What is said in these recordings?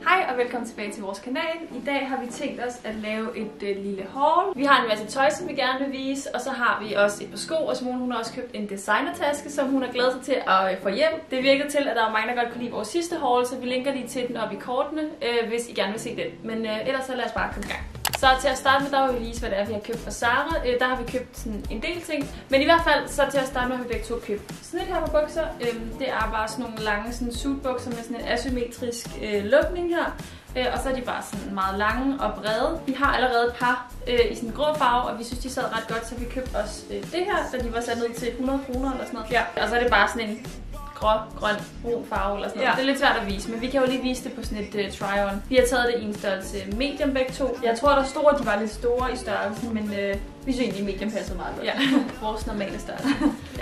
Hej og velkommen tilbage til vores kanal. I dag har vi tænkt os at lave et lille haul. Vi har en masse tøj, som vi gerne vil vise, og så har vi også et par sko, og Simone hun har også købt en designertaske, som hun har glædet sig til at få hjem. Det virker til, at der er mange, der godt kunne lide vores sidste haul, så vi linker lige til den op i kortene, hvis I gerne vil se den. Men ellers så lad os bare komme i gang. Så til at starte med, der vil vi vise, hvad det er, vi har købt fra Zara. Der har vi købt sådan en del ting. Men i hvert fald, så til at starte med, har vi begge to købt sådan et her på bukser. Det er bare sådan nogle lange sådan suitbukser med sådan en asymmetrisk lukning her. Og så er de bare sådan meget lange og brede. Vi har allerede et par i sådan en grå farve, og vi synes, de sad ret godt, så vi købte også det her, da de var sat ned til 100 kroner eller sådan noget. Ja. Og så er det bare sådan en grøn, brun farve eller sådan noget. Ja. Det er lidt svært at vise, men vi kan jo lige vise det på sådan et try-on. Vi har taget det i en størrelse medium begge to. Jeg tror, der stod, at de var lidt store i størrelsen, men vi synes egentlig, medium passede meget godt. Ja. Vores normale størrelse. Ja.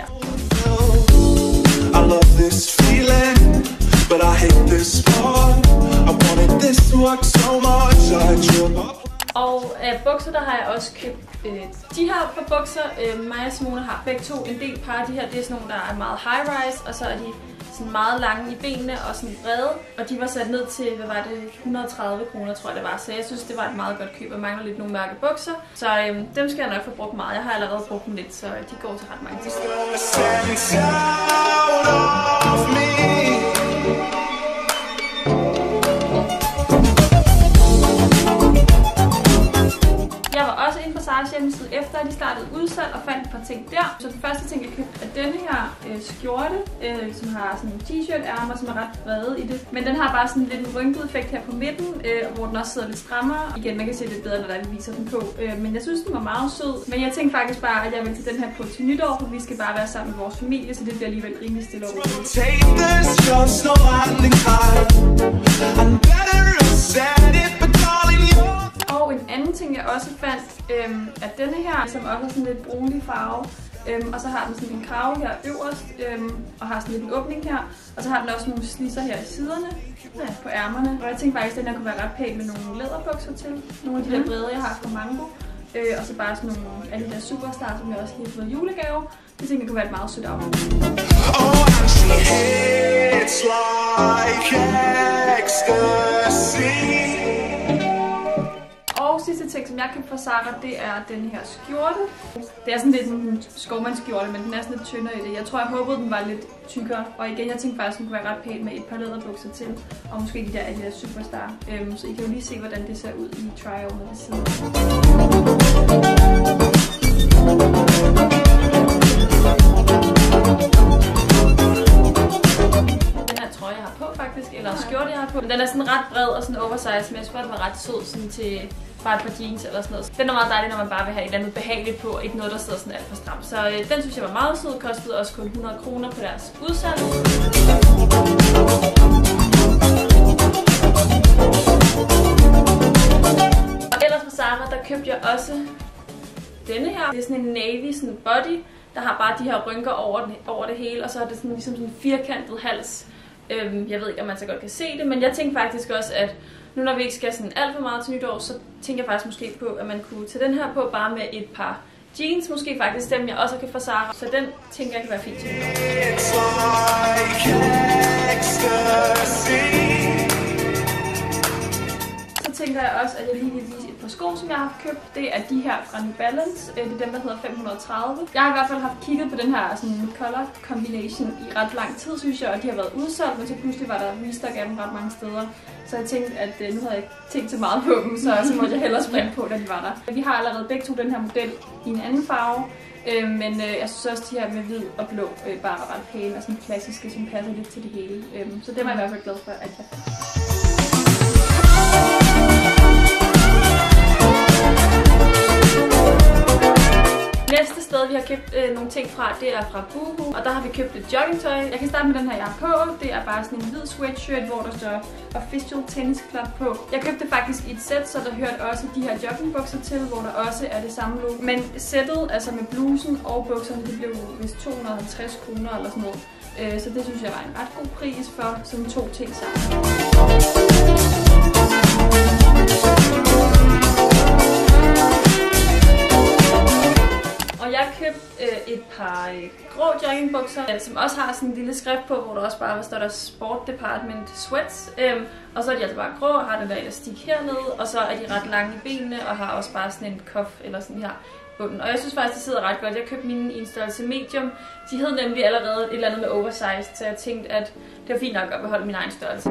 I love this feeling, but I hate this part. I wanted this to work so much. Og bukser, der har jeg også købt de her par bukser. Mig og Simone har begge to en del par. De her, det er sådan nogle, der er meget high-rise, og så er de sådan meget lange i benene og sådan brede. Og de var sat ned til, hvad var det, 130 kroner, tror jeg det var. Så jeg synes, det var et meget godt køb. Jeg mangler lidt nogle mørke bukser. Så dem skal jeg nok få brugt meget. Jeg har allerede brugt dem lidt, så de går til ret mange ting. Jeg var også inde på Zara's hjemmeside efter, at de startede udsalg og fandt et par ting der. Så den første ting, jeg købte, er denne her skjorte, som har sådan en t-shirt-ærmer, som er ret brede i det. Men den har bare sådan lidt en rynket effekt her på midten, hvor den også sidder lidt strammere. Igen, man kan se lidt bedre, når vi viser den på. Men jeg synes, den var meget sød. Men jeg tænkte faktisk bare, at jeg vil tage den her på til nytår, for vi skal bare være sammen med vores familie, så det bliver alligevel rimelig stille og roligt. Og en anden ting, jeg også fandt, er denne her, som også er sådan lidt brunlig farve. Og så har den sådan en krave her øverst, og har sådan lidt en åbning her. Og så har den også nogle slisser her i siderne, på ærmerne. Og jeg tænkte faktisk, at den her kunne være ret pæn med nogle læderbukser til. Nogle af de der brede, jeg har fra Mango. Og så bare sådan nogle af de der Superstar, som jeg også lige har fået julegave. Det tænkte jeg kunne være et meget sødt outfit. Og sidste ting, som jeg købte fra Zara, det er den her skjorte. Det er sådan lidt en skovmandsskjorte, men den er sådan lidt tyndere i det. Jeg tror, jeg håbede, den var lidt tykkere. Og igen, jeg tænkte faktisk, den kunne være ret pæn med et par læderbukser til. Og måske de der Superstar. Så I kan jo lige se, hvordan det ser ud i try-on ved siden. Jeg har på faktisk, eller skjorte jeg har på. Men den er sådan ret bred og sådan oversize, men jeg synes, den var ret sød sådan til bare et par jeans eller sådan noget. Den er meget dejlig, når man bare vil have et eller andet behageligt på, ikke noget, der sidder sådan alt for stramt. Så den synes jeg var meget sød, kostede også kun 100 kroner på deres udsalg. Og ellers på Zara, der købte jeg også denne her. Det er sådan en navy sådan body, der har bare de her rynker over det hele, og så er det sådan, ligesom sådan en firkantet hals. Jeg ved ikke, om man så godt kan se det, men jeg tænkte faktisk også, at nu når vi ikke skal sådan alt for meget til nytår, så tænker jeg faktisk måske på, at man kunne tage den her på bare med et par jeans. Måske faktisk dem, jeg også kan få Zara. Så den tænker jeg kan være fint til nytår. Så tænker jeg også, at jeg lige vil vise et par sko, som jeg har købt. Det er de her fra New Balance. Det er dem, der hedder 530. Jeg har i hvert fald haft kigget på den her sådan color combination i ret lang tid, synes jeg, og de har været udsolgt, men så pludselig var der restock af dem ret mange steder. Så jeg tænkte, at nu havde jeg ikke tænkt så meget på dem, så måtte jeg hellere springe på, da de var der. Vi har allerede begge to den her model i en anden farve, men jeg synes også, at de her med hvid og blå bare er ret pæne og sådan klassiske, som passer lidt til det hele. Så det var jeg i hvert fald glad for, at jeg fandt. Næste sted, vi har købt nogle ting fra, det er fra Boohoo, og der har vi købt et joggingtøj. Jeg kan starte med den her, jeg har på. Det er bare sådan en hvid sweatshirt, hvor der står Official Tennis Club på. Jeg købte det faktisk i et sæt, så der hørte også de her joggingbukser til, hvor der også er det samme logo. Men sættet, altså med blusen og bukserne, det blev vist 250 kroner eller sådan noget. Så det synes jeg var en ret god pris for sådan to ting sammen. Og jeg købte et par grå joggingbukser, som også har sådan en lille skrift på, hvor der også bare står der Sport Department Sweats. Og så er de altså bare grå og har den der elastik hernede, og så er de ret lange i benene og har også bare sådan en cuff eller sådan her bunden. Og jeg synes faktisk, det sidder ret godt. Jeg købte mine i en størrelse medium. De hed nemlig allerede et eller andet med oversized, så jeg tænkte, at det var fint nok at beholde min egen størrelse.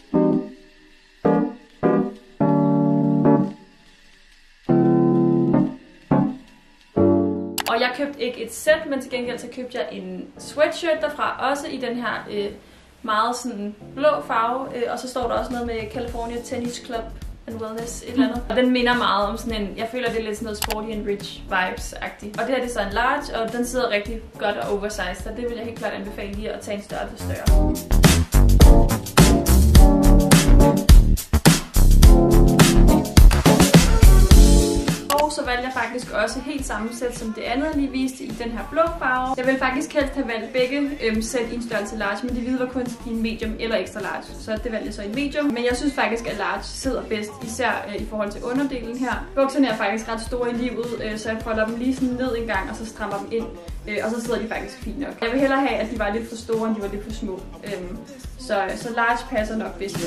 Og jeg købte ikke et sæt, men til gengæld så købte jeg en sweatshirt derfra, også i den her meget sådan blå farve. Og så står der også noget med California Tennis Club and Wellness, et eller andet. Og den minder meget om sådan en, jeg føler det er lidt sådan noget sporty and rich vibes-agtigt. Og det her det er så en large, og den sidder rigtig godt og oversized, så det vil jeg helt klart anbefale lige at tage en størrelse større. Og så valgte jeg faktisk også helt samme sæt som det andet, jeg lige viste i den her blå farve. Jeg ville faktisk helst have valgt begge sæt i en størrelse large, men de hvide var kun i en medium eller extra large, så det valgte jeg så i en medium. Men jeg synes faktisk, at large sidder bedst, især i forhold til underdelen her. Bukserne er faktisk ret store i livet, så jeg folder dem lige sådan ned en gang, og så strammer dem ind. Og så sidder de faktisk fint nok. Jeg vil hellere have, at de var lidt for store, end de var lidt for små. Så large passer nok bedst.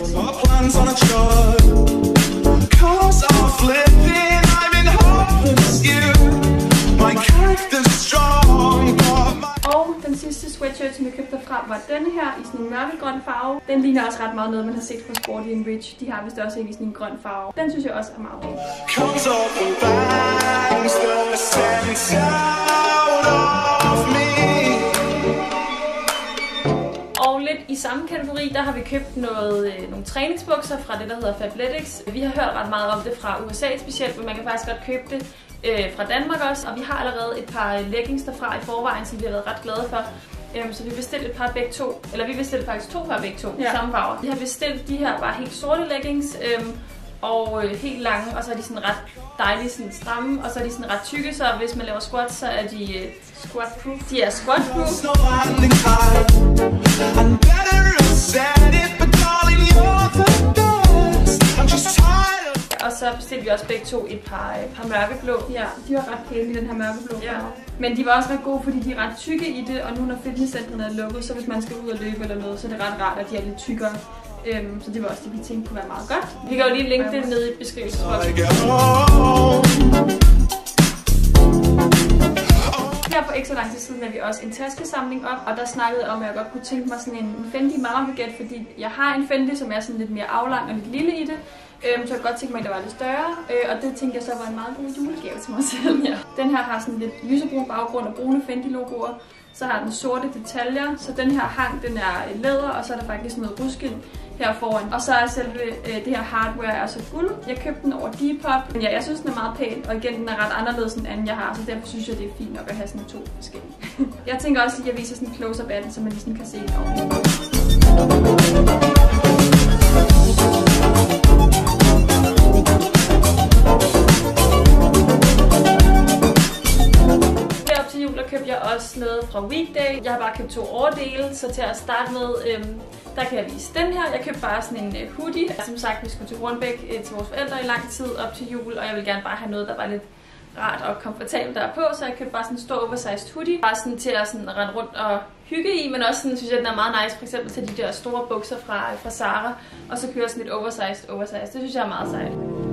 Og den sidste sweatshirt, som jeg købte derfra, var denne her i sådan en mørkegrøn farve. Den ligner også ret meget noget, man har set fra Sporty and Rich. De har vist også en i sådan en grøn farve. Den synes jeg også er meget pæn. Og lidt i samme kategori, der har vi købt nogle træningsbukser fra det, der hedder Fabletics. Vi har hørt ret meget om det fra USA specielt, men man kan faktisk godt købe det fra Danmark også. Og vi har allerede et par leggings derfra i forvejen, som vi har været ret glade for. Så vi bestilte et par begge to, eller vi bestilte faktisk to par begge to i samme farver. Vi har bestilt de her bare helt sorte leggings, og helt lange, og så er de sådan ret dejlige, sådan stramme, og så er de sådan ret tykke, så hvis man laver squats, så er de squat-proof. De er squat-proof. Og så bestilte vi også begge to et par mørkeblå. Ja, de var ret pæne i den her mørkeblå. Ja. Men de var også ret gode, fordi de er ret tykke i det, og nu når fitnesscentrene er lukket, så hvis man skal ud og løbe eller noget, så er det ret rart, at de er lidt tykkere. Så det var også det, vi tænkte kunne være meget godt. Vi kan jo lige linke det ned i beskrivelsesboksen. Her for ikke så lang tid siden er vi også en taskesamling op, og der snakkede om, at jeg godt kunne tænke mig sådan en Fendi Mama Baguette, fordi jeg har en Fendi, som er sådan lidt mere aflang og lidt lille i det. Så jeg kunne godt tænke mig, at det var lidt større, og det tænkte jeg så var en meget god julegave til mig selv. Ja. Den her har sådan lidt lysebrun baggrund og brune Fendi-logoer. Så har den sorte detaljer, så den her hang, den er læder, og så er der faktisk noget ruskind her foran. Og så er selve det her hardware altså guld. Jeg købte den over Depop, men ja, jeg synes den er meget pæn, og igen, den er ret anderledes end anden jeg har, så derfor synes jeg, det er fint nok at have sådan to forskellige. Jeg tænker også, at jeg viser sådan en close-up af den, så man ligesom kan se den ordentligt. Købte jeg også noget fra Weekday. Jeg har bare købt 2 overdele, så til at starte med, der kan jeg vise den her. Jeg købte bare sådan en hoodie. Som sagt, vi skulle til Hornbæk til vores forældre i lang tid op til jul, og jeg ville gerne bare have noget, der var lidt rart og komfortabelt derpå, så jeg købte bare sådan en stor oversized hoodie. Bare sådan til at sådan rende rundt og hygge i, men også sådan, synes jeg, den er meget nice, for eksempel til de der store bukser fra Zara, og så kører sådan lidt oversized. Det synes jeg er meget sejt.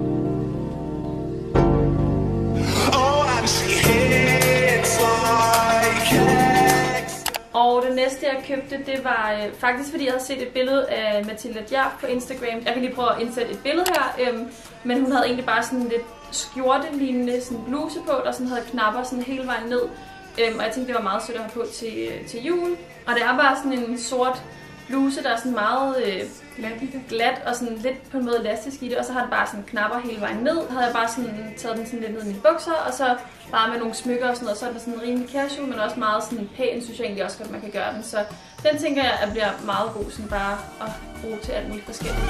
Og det næste jeg købte, det var faktisk fordi jeg havde set et billede af Mathilda Djerf på Instagram. Jeg kan lige prøve at indsætte et billede her, men hun havde egentlig bare sådan lidt skjorte-lignende sådan bluse på, der sådan havde knapper sådan hele vejen ned. Og jeg tænkte, det var meget sødt at have på til jul. Og det er bare sådan en sort bluse, der er sådan meget glat og sådan lidt på en måde elastisk i det, og så har den bare sådan knapper hele vejen ned. Så havde jeg bare sådan taget den sådan lidt ned i mine bukser, og så bare med nogle smykker og sådan noget, så er den sådan rimelig casual, men også meget sådan pæn, synes jeg egentlig også godt, man kan gøre den. Så den tænker jeg, at bliver meget god sådan bare at bruge til alt muligt forskelligt.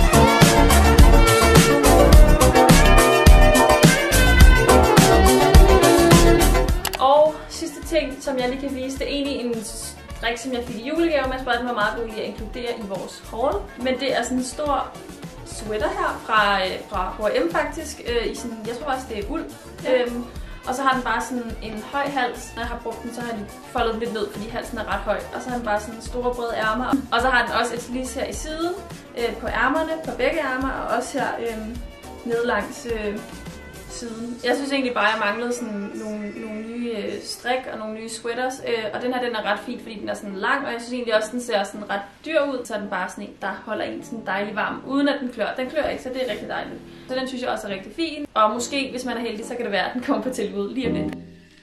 Og sidste ting, som jeg lige kan vise, det er egentlig en strik, som jeg fik i julegave, men jeg spørger, den var meget god lige at inkludere i vores haul. Men det er sådan en stor sweater her fra H&M faktisk, i sådan, jeg tror også det er uld. Ja. Og så har den bare sådan en høj hals. Når jeg har brugt den, så har jeg foldet den lidt ned, fordi halsen er ret høj. Og så har den bare sådan store brede ærmer. Og så har den også et lis her i siden, på ærmerne, på begge ærmer, og også her nede langs siden. Jeg synes egentlig bare, at jeg manglede sådan nogle nye strik og nogle nye sweaters. Og den her, den er ret fin, fordi den er sådan lang, og jeg synes egentlig også, den ser sådan ret dyr ud. Så er den bare sådan en, der holder en sådan dejlig varm, uden at den klør. Den klør ikke, så det er rigtig dejligt. Så den synes jeg også er rigtig fin. Og måske, hvis man er heldig, så kan det være, at den kommer på tilbud lige om lidt.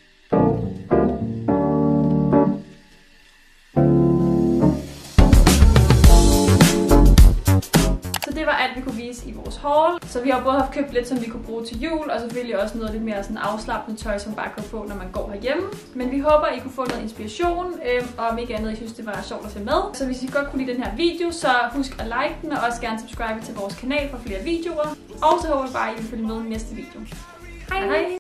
Det var alt, vi kunne vise i vores haul. Så vi har både haft købt lidt, som vi kunne bruge til jul, og selvfølgelig også noget lidt mere sådan afslappende tøj, som bare kan få, når man går herhjemme. Men vi håber, I kunne få noget inspiration, og om ikke andet, I synes, det var sjovt at se med. Så hvis I godt kunne lide den her video, så husk at like den, og også gerne subscribe til vores kanal for flere videoer. Og så håber jeg bare, at I vil følge med i næste video. Hej! Hej.